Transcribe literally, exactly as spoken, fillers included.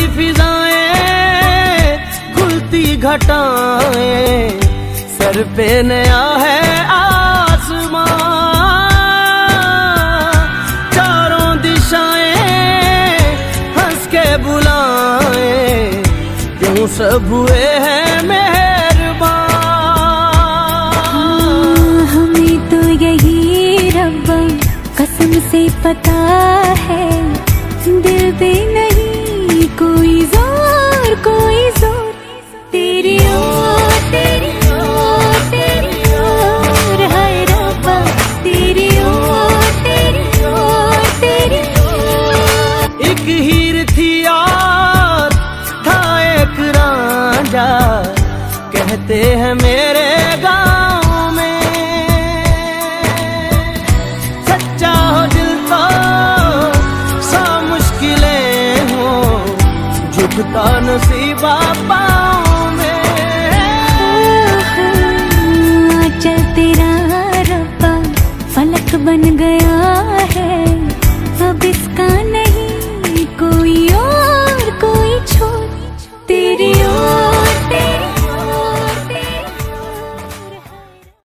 फिजाएं घुलती घटाएं, सर पे नया है आसमां, चारों दिशाएं हंस के बुलाएं, क्यों सब हुए हैं मेहरबान। हमें तो यही रब्बा कसम से पता है, दिल पे नहीं कोई जोर कोई जोर, तेरी ओर तेरी ओर तेरी ओर है रब्बा, तेरी ओर तेरी ओर तेरी ओर। एक हीर थी यार था एक रांझा, कहते हैं मेरे गाँव में, सच्चा हो दिल तो सा मुश्किलें हो, झुकता नसीबा पाँव